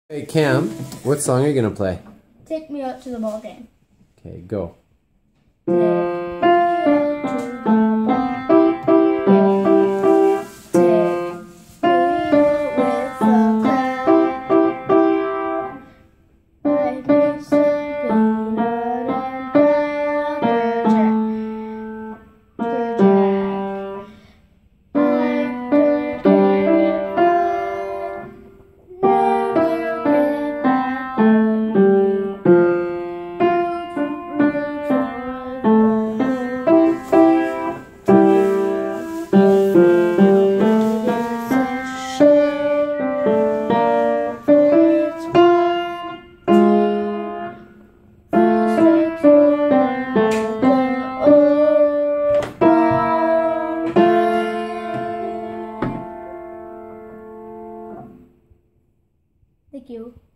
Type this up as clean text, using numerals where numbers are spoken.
Hey Cam, what song are you gonna play? Take me out to the ball game. Okay, go. Take me out to the ball game. Take me out with the crowd. Buy me some peanut and cracker jack. I don't care if I never get back with you. Thank you.